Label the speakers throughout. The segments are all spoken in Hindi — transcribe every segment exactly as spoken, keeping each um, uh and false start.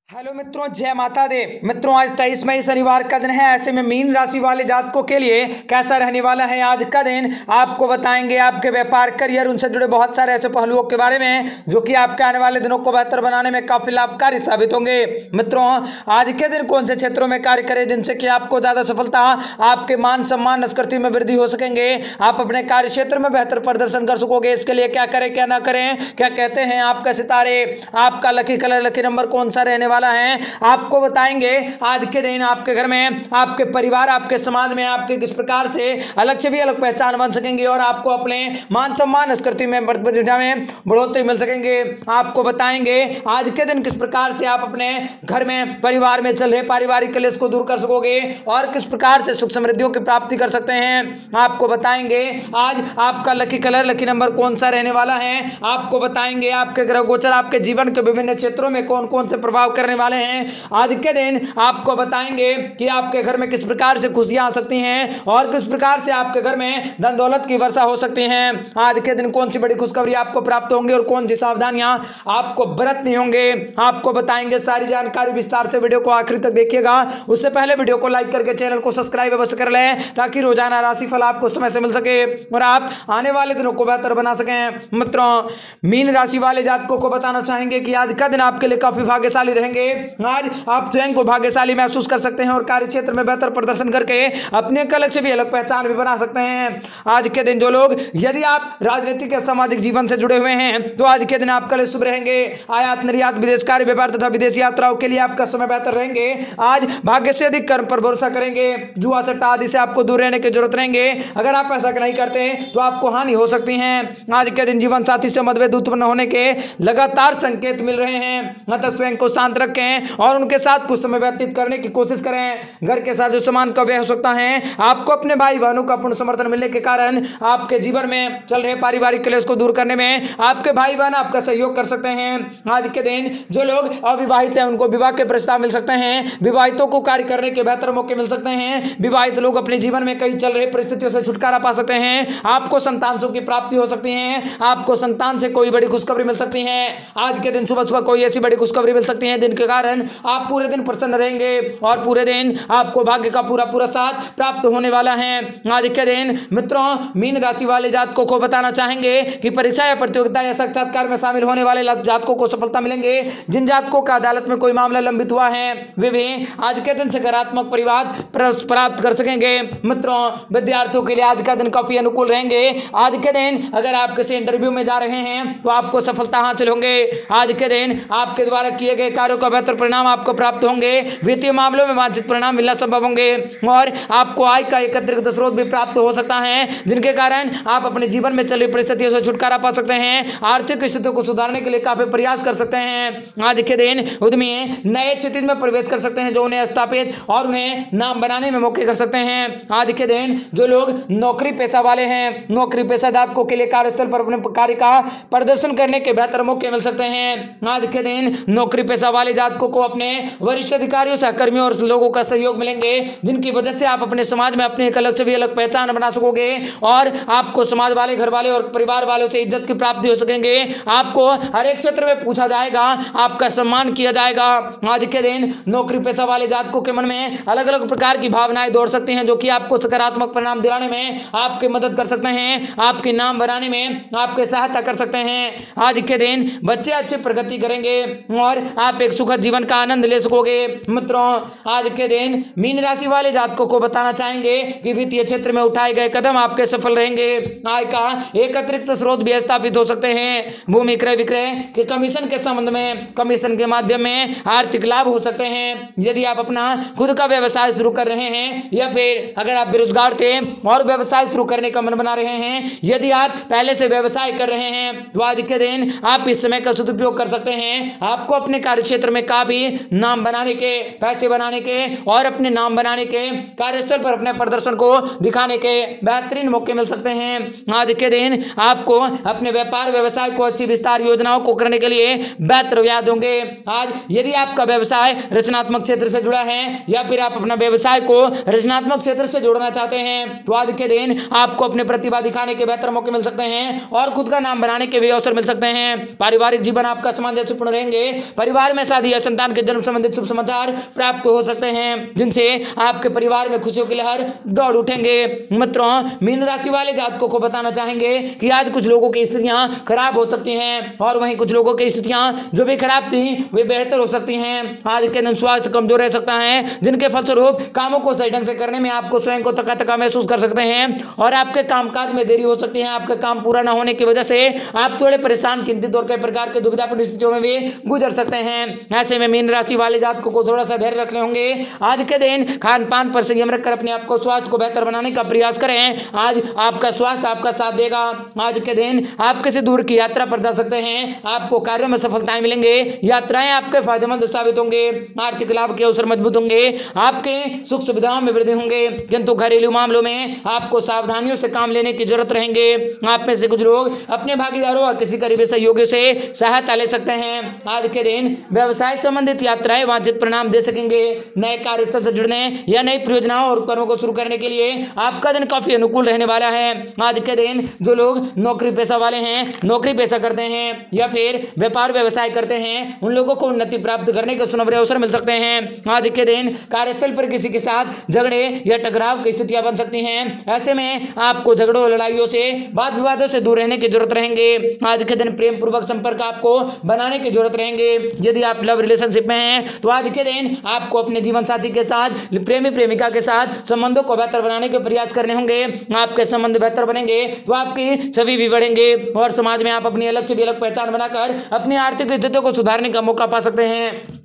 Speaker 1: हेलो मित्रों, जय माता दे। मित्रों, आज तेईस मई शनिवार का दिन है। ऐसे में मीन राशि वाले जातकों के लिए कैसा रहने वाला है आज का दिन, आपको बताएंगे। आपके व्यापार, करियर, उनसे जुड़े बहुत सारे ऐसे पहलुओं के बारे में जो कि आपके आने वाले दिनों को बेहतर बनाने में काफी लाभकारी साबित होंगे। मित्रों, आज के दिन कौन से क्षेत्रों में कार्य करें जिनसे कि आपको ज्यादा सफलता, आपके मान सम्मान, संस्कृति में वृद्धि हो सकेंगे, आप अपने कार्य क्षेत्र में बेहतर प्रदर्शन कर सकोगे। इसके लिए क्या करें क्या ना करें, क्या कहते हैं आपके सितारे, आपका लकी कलर, लकी नंबर कौन सा रहने वाला है, आपको बताएंगे। आज के दिन आपके घर में, आपके परिवार, आपके समाज में आपके किस प्रकार से अलग से भी अलग पहचान बन सकेंगे और आपको अपने मान सम्मान, संस्कृति में बढ़ोतरी मिल सकेंगे। आपको बताएंगे आज के दिन किस प्रकार से आप अपने घर में, परिवार में चल रहे पारिवारिक क्लेश को दूर कर सकोगे और किस प्रकार से सुख समृद्धियों की प्राप्ति कर सकते हैं। आपको बताएंगे आज आपका लकी कलर, लकी नंबर कौन सा रहने वाला है। आपको बताएंगे आपके ग्रह गोचर आपके जीवन के विभिन्न क्षेत्रों में कौन कौन से प्रभाव करने वाले हैं। आज के दिन आपको बताएंगे कि आपके घर में किस प्रकार से खुशियां आ सकती हैं और किस प्रकार से आपके घर में धन दौलत की वर्षा हो सकती है। आज के दिन कौन सी बड़ी खुशखबरी आपको प्राप्त होंगी और कौन सी सावधानियां आपको बरतनी होंगे, आपको बताएंगे। सारी जानकारी विस्तार से वीडियो को आखिर तक देखिएगा। उससे पहले वीडियो को लाइक करके चैनल को सब्सक्राइब अवश्य कर लें ताकि रोजाना राशिफल आपको समय से मिल सके और आप आने वाले दिनों को बेहतर बना सकें। मित्रों, मीन राशि वाले जातकों को बताना चाहेंगे कि आज का दिन आपके लिए काफी भाग्यशाली रहेंगे। आज आप स्वयं को भाग्यशाली महसूस कर सकते हैं और कार्य क्षेत्र में बेहतर प्रदर्शन करके अपने एक अलग से भी अलग पहचान भी बना सकते हैं। आज के दिन जो लोग, यदि आप राजनीतिक या सामाजिक जीवन से जुड़े हुए हैं तो आज के दिन आपके लिए शुभ रहेंगे। आयात निर्यात, विदेश कार्य, व्यापार तथा विदेश यात्राओं के लिए आपका समय बेहतर रहेंगे। आज भाग्य से अधिक कर्म पर भरोसा करेंगे। जुआ सट्टा आदि से आपको दूर रहने की जरूरत रहेंगे। अगर आप ऐसा नहीं करते तो आपको हानि हो सकती है। आज के दिन जीवन साथी से मतभेद उत्पन्न होने के लगातार संकेत मिल रहे हैं। अतः स्वयं को शांत रखें और उनके साथ कुछ समय व्यतीत करने की कोशिश करें। घर के साथ जो सामान का व्यय हो सकता है, आपको अपने भाई बहनों का पूर्ण समर्थन मिलने के कारण आपके जीवन में चल रहे पारिवारिक क्लेश को दूर करने में आपके भाई बहन आपका सहयोग कर सकते हैं। आज के दिन जो लोग अविवाहित हैं उनको विवाह के प्रस्ताव मिल सकते हैं। विवाहितों को कार्य करने के बेहतर मौके मिल सकते हैं। विवाहित लोग अपने जीवन में कई चल रही परिस्थितियों से छुटकारा पा सकते हैं। आपको संतान की प्राप्ति हो सकती है। आपको संतान से कोई बड़ी खुशखबरी मिल सकती है। आज के दिन सुबह सुबह कोई ऐसी बड़ी खुशखबरी मिल सकती है जिनके कारण आप पूरे दिन प्रसन्न रहेंगे और पूरे दिन आपको भाग्य का पूरा पूरा साथ प्राप्त होने वाला है। आज के दिन मित्रों, मीन राशि वाले जातकों को बताना चाहेंगे कि परीक्षा या प्रतियोगिता या साक्षात्कार में शामिल होने वाले जातकों को सफलता मिलेंगे। जिन जातकों का अदालत में कोई मामला लंबित हुआ है वे भी आज के दिन सकारात्मक परिवार प्राप्त कर सकेंगे। मित्रों, विद्यार्थियों के लिए आज का दिन काफी अनुकूल रहेंगे। आज के दिन अगर आप किसी इंटरव्यू में जा रहे हैं तो आपको सफलता हासिल होंगे। आज के दिन आपके द्वारा किए गए कार्यों का बेहतर परिणाम आपको प्राप्त होंगे। वित्तीय मामलों में वांछित परिणाम मिलना संभव होंगे और आपको आय का एक अतिरिक्त स्रोत भी प्राप्त हो सकता है जिनके कारण आप अपने जीवन में चली परिस्थितियों से छुटकारा पा सकते हैं। आर्थिक स्थिति को सुधारने के लिए काफी प्रयास कर सकते हैं। आज के दिन उद्यमी नए क्षेत्र में प्रवेश कर सकते हैं जो उन्हें स्थापित और उन्हें नाम बनाने में मौके कर सकते हैं। आज के दिन जो लोग नौकरी पेशा वाले हैं, नौकरी पेशा जातकों के लिए कार्यस्थल पर अपने कार्य का प्रदर्शन करने के बेहतर मौके मिल सकते हैं। आज के दिन नौकरी पेशा वाले जातकों को अपने वरिष्ठ अधिकारियों, सहकर्मियों और लोगों का सहयोग मिलेंगे जिनकी वजह से आप अपने समाज में अपनी एक अलग से भी अलग पहचान बना सकोगे और आपको समाज वाले, घर वाले और परिवार वालों से इज्जत की प्राप्ति हो सकेंगे। आपको हर एक क्षेत्र में पूछा जाएगा, आपका सम्मान किया जाएगा। आज के दिन नौकरी पेशा वाले जातकों के मन में अलग अलग प्रकार की भावनाएं दौड़ सकती हैं जो कि आपको सकारात्मक परिणाम दिलाने में आपकी मदद कर सकते हैं, आपके नाम बनाने में आपके सहायता कर सकते हैं। आज के दिन बच्चे अच्छी प्रगति करेंगे और आप एक सुखद जीवन का आनंद ले सकोगे। मित्रों, आज के दिन मीन राशि वाले जातकों को बताना चाहेंगे कि वित्तीय क्षेत्र में उठाए गए कदम आपके सफल रहेंगे। आय का एक अतिरिक्त स्रोत भी स्थापित हो सकते हैं। भूमि क्रय विक्रय के कमीशन के संबंध में, कमीशन के माध्यम में आर्थिक लाभ हो सकते हैं। यदि आप अपना खुद का व्यवसाय शुरू कर रहे हैं या फिर अगर आप बेरोजगार थे और व्यवसाय शुरू करने का मन बना रहे हैं, यदि आप पहले से व्यवसाय कर रहे हैं तो आज के दिन आप इस समय का सदुपयोग कर सकते हैं। आपको अपने कार्य क्षेत्र में काफी नाम बनाने के, पैसे बनाने के और अपने नाम बनाने के, कार्यस्थल पर अपने प्रदर्शन को दिखाने के बेहतरीन मौके मिल सकते हैं। आज के दिन आपको अपने व्यापार व्यवसाय को अच्छी विस्तार योजनाओं को करने के लिए बेहतर याद होंगे। आज यदि आपका व्यवसाय रचनात्मक क्षेत्र से जुड़ा है या फिर आप अपना व्यवसाय को रचनात्मक क्षेत्र से जोड़ना चाहते हैं तो आज के दिन आपको अपने प्रतिभा दिखाने के बेहतर मौके मिल सकते हैं और खुद का नाम बनाने के भी अवसर मिल सकते हैं। पारिवारिक जीवन आपका सामंजस्यपूर्ण रहेंगे। परिवार में शादी या संतान के जन्म संबंधित शुभ समाचार प्राप्त हो सकते हैं, जिनसे आपके परिवार में खुशियों की लहर दौड़ उठेंगे। मित्रों, मीन राशि वाले जातकों को बताना चाहेंगे कि आज कुछ लोगों की स्थितियां खराब हो सकती हैं और वहीं कुछ लोगों की स्थितियां जो भी खराब थी वे बेहतर हो सकती हैं। आज के दिन स्वास्थ्य कमजोर रह सकता है, जिनके फलस्वरूप कामों को सही ढंग से करने में आपको स्वयं को तका तका महसूस कर सकते हैं और आपके कामकाज में देरी हो सकती है। आपका काम पूरा न होने की वजह से आप थोड़े परेशान, चिंतित और कई प्रकार के दुविधापूर्ण स्थितियों में भी गुजर सकते हैं। ऐसे में मीन राशि वाले जातकों को थोड़ा सा धैर्य रखने होंगे। आज के दिन खान पान पर संयम रखकर अपने आप को स्वास्थ्य को बेहतर बनाने का प्रयास करें। आज आपका स्वास्थ्य आपका साथ देगा। आज के दिन आप किसी दूर की यात्रा पर जा सकते हैं। आपको कार्यों में सफलताएं मिलेंगे। यात्राएं आपके फायदेमंद साबित होंगे। आर्थिक लाभ के अवसर मजबूत होंगे। आपके सुख सुविधाओं में वृद्धि होंगे, किंतु घरेलू मामलों में आपको सावधानियों से काम लेने की जरूरत रहेंगे। आप में से कुछ लोग अपने भागीदारों और किसी करीबी सहयोगियों से सहायता ले सकते हैं। आज के दिन व्यवसाय संबंधित यात्राएं वांछित परिणाम दे सकेंगे। नए कार्यस्थल से जुड़ने या नई परियोजनाओं और कर्मों को शुरू करने के लिए आपका दिन काफी अनुकूल रहने वाला है। आज के दिन जो लोग नौकरी पेशा वाले हैं, नौकरी पेशा करते हैं या फिर व्यापार व्यवसाय करते हैं, उन लोगों को उन्नति प्राप्त करने के सुनहरे अवसर मिल सकते हैं। आज के दिन कार्यस्थल पर किसी के साथ झगड़े या टकराव की स्थितियां बन सकती हैं। ऐसे में आपको झगड़ों और लड़ाइयों से, वाद विवादों से दूर रहने की जरूरत रहेंगे। आज के दिन प्रेम पूर्वक संपर्क आपको बनाने की जरूरत रहेंगे। यदि आप लव रिलेशनशिप में हैं तो आज के दिन आपको अपने जीवन साथी के साथ, प्रेमी प्रेमिका के साथ संबंधों को बेहतर बनाने के प्रयास करने होंगे। आपके संबंध बेहतर बनेंगे तो आपकी छवि भी बढ़ेंगे और समाज में आप अपनी अलग से भी अलग पहचान बनाकर अपनी आर्थिक स्थिति को सुधारने का मौका पा सकते हैं।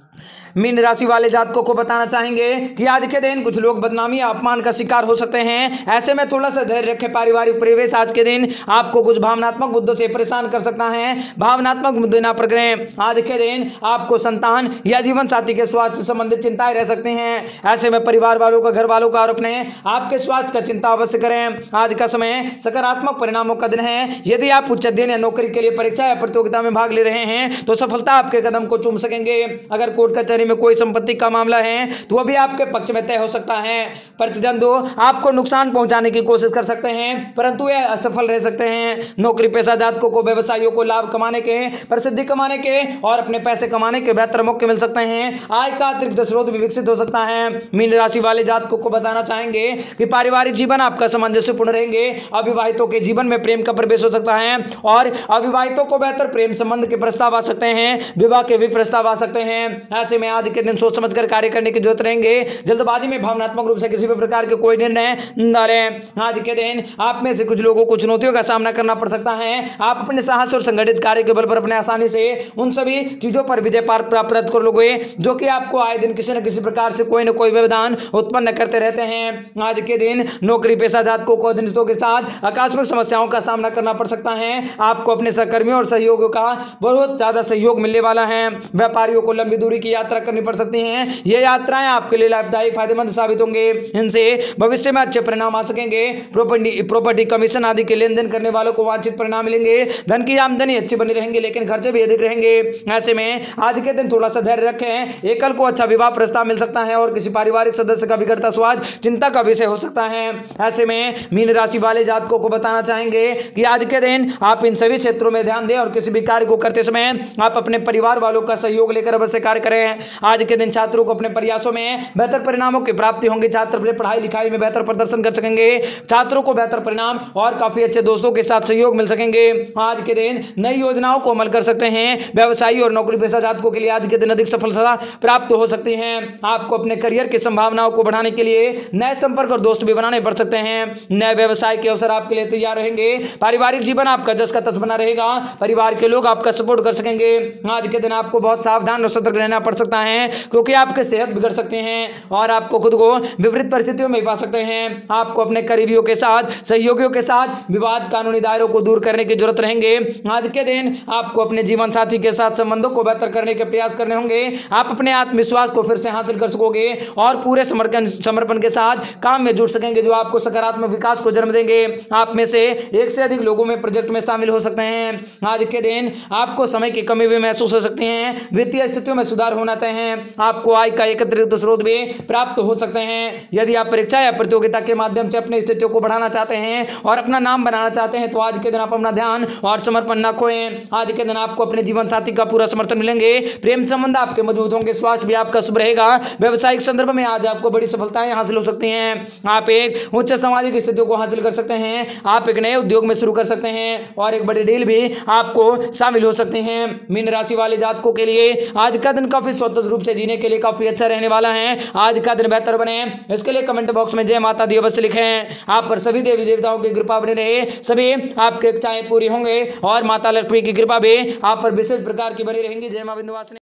Speaker 1: मीन राशि वाले जातकों को बताना चाहेंगे कि आज के दिन कुछ लोग बदनामी या अपमान का शिकार हो सकते हैं। ऐसे में थोड़ा सा धैर्य रखें। पारिवारिक परिवेश आज के दिन आपको कुछ भावनात्मक मुद्दों से परेशान कर सकता है। भावनात्मक मुद्दे ना पकड़ें। आज के दिन आपको संतान या जीवन साथी के स्वास्थ्य से संबंधित चिंताएं रह सकती हैं। ऐसे में परिवार वालों का, घर वालों का और अपने आपके स्वास्थ्य का चिंता अवश्य करें। आज का समय सकारात्मक परिणामों का दिन है। यदि आप उच्च अध्ययन या नौकरी के लिए परीक्षा या प्रतियोगिता में भाग ले रहे हैं तो सफलता आपके कदम को चूम सकेंगे। अगर कोर्ट कचहरी में कोई संपत्ति का मामला है तो वह भी आपके पक्ष में तय हो सकता है। प्रतिद्वंद्वी आपको नुकसान पहुंचाने की कोशिश कर सकते हैं, परंतु वे असफल रह सकते हैं। नौकरी पेशा जातकों को व्यवसायियों को लाभ कमाने के, प्रसिद्धि कमाने के और अपने पैसे कमाने के बेहतर मौके मिल सकते हैं। आय का अतिरिक्त स्रोत भी विकसित हो सकता है। मीन राशि वाले जातकों को बताना चाहेंगे कि पारिवारिक जीवन आपका सामंजस्यपूर्ण रहेंगे। अविवाहितों के जीवन में प्रेम का प्रवेश हो सकता है और अविवाहितों को बेहतर प्रेम संबंध के प्रस्ताव आ सकते हैं। विवाह के भी प्रस्ताव आ सकते हैं। ऐसे में आज के दिन सोच समझकर कार्य करने की जरूरत रहेंगे। जल्दबाजी में भावनात्मक रूप से किसी भी प्रकार के कोई निर्णय न लें। आज के दिन आप में से कुछ लोगों को चुनौतियों का सामना करना पड़ सकता है। आप अपने साहस और संगठित कार्य के बल पर अपने आसानी से उन सभी चीजों पर विजय प्राप्त कर लोगे जो कि आपको आए दिन किसी न किसी प्रकार से कोई न कोई व्यवधान उत्पन्न करते रहते हैं। आज के दिन नौकरी पेशा जातकों को अधीनस्थों के साथ आकस्मिक समस्याओं का सामना करना पड़ सकता है। आपको अपने सहकर्मियों और सहयोगियों का बहुत ज्यादा सहयोग मिलने वाला है। व्यापारियों को लंबी दूरी की यात्रा करनी पड़ सकती है। ये यात्राएं आपके लिए लाभदायक, फायदेमंद साबित होंगे। इनसे भविष्य में अच्छे परिणाम आ सकेंगे। प्रॉपर्टी प्रॉपर्टी कमीशन आदि के लेन देन करने वालों को वांछित परिणाम मिलेंगे। धन की आमदनी अच्छी बनी रहेंगे, लेकिन खर्चे भी अधिक रहेंगे। ऐसे में आज के दिन थोड़ा सा धैर्य रखें। एकल को अच्छा विवाह प्रस्ताव मिल सकता है और किसी पारिवारिक सदस्य का बिगड़ता स्वाद चिंता का विषय हो सकता है। ऐसे में मीन राशि वाले जातकों को बताना चाहेंगे कि आज के दिन आप इन सभी क्षेत्रों में ध्यान दें और किसी भी कार्य को करते समय आप अपने परिवार वालों का सहयोग लेकर अवश्य कार्य करें। आज के दिन छात्रों को अपने प्रयासों में बेहतर परिणामों की प्राप्ति होंगी। छात्र अपने पढ़ाई लिखाई में बेहतर प्रदर्शन कर सकेंगे। छात्रों को बेहतर परिणाम और काफी अच्छे दोस्तों के साथ सहयोग मिल सकेंगे। आज के दिन नई योजनाओं को अमल कर सकते हैं। व्यवसायी और नौकरी पेशा जातकों के लिए आज के दिन अधिक सफलता प्राप्त हो सकती है। आपको अपने करियर की संभावनाओं को बढ़ाने के लिए नए संपर्क और दोस्त भी बनाने पड़ सकते हैं। नए व्यवसाय के अवसर आपके लिए तैयार रहेंगे। पारिवारिक जीवन आपका जस का तस बना रहेगा। परिवार के लोग आपका सपोर्ट कर सकेंगे। आज के दिन आपको बहुत सावधान और सतर्क रहना पड़ सकता है, क्योंकि आपके सेहत बिगड़ सकते हैं और आपको खुद को विपरीत परिस्थितियों में पा सकते हैं। आपको अपने करीबियों के साथ, सहयोगियों के साथ विवाद, कानूनी दायरों को दूर करने की जरूरत रहेंगे। आज के दिन आपको अपने जीवन साथी के साथ संबंधों को बेहतर करने के प्रयास करने होंगे। आप अपने आत्मविश्वास को फिर से हासिल कर सकोगे और पूरे समर्पण समर्पण के साथ काम में जुड़ सकेंगे, जो आपको सकारात्मक विकास को जन्म देंगे। आप में से एक से अधिक लोगों में प्रोजेक्ट में शामिल हो सकते हैं। आज के दिन आपको समय की कमी भी महसूस हो सकती है। वित्तीय स्थितियों में सुधार होना तय हैं। आपको आय का एकत्रित स्रोत भी प्राप्त हो सकते हैं। यदि आप परीक्षा या प्रतियोगिता के माध्यम से अपनी स्थितियों को बढ़ाना चाहते हैं और अपना नाम बनाना चाहते हैं तो आज के दिन आप अपना ध्यान और समर्पण न खोएं। आज के दिन आपको अपने जीवन साथी का पूरा समर्थन मिलेंगे। प्रेम संबंध आपके मजबूत होंगे। स्वास्थ्य भी आपका शुभ रहेगा। व्यवसायिक संदर्भ में आज आपको बड़ी सफलताएं हासिल हो सकती हैं। आप एक उच्च सामाजिक स्थितियों को हासिल कर सकते हैं। आप एक नए उद्योग में शुरू कर सकते हैं और एक बड़ी डील भी आपको शामिल हो सकते हैं। मीन राशि वाले जातकों के लिए आज का दिन काफी स्वतंत्र रूप से जीने के लिए काफी अच्छा रहने वाला है। आज का दिन बेहतर बने इसके लिए कमेंट बॉक्स में जय माता दी अवश्य लिखें। आप पर सभी देवी देवताओं की कृपा बनी रहे, सभी आपकी इच्छाएं पूरी होंगे और माता लक्ष्मी की कृपा भी आप पर विशेष प्रकार की बनी रहेंगी। जय मां विंध्यवासिनी।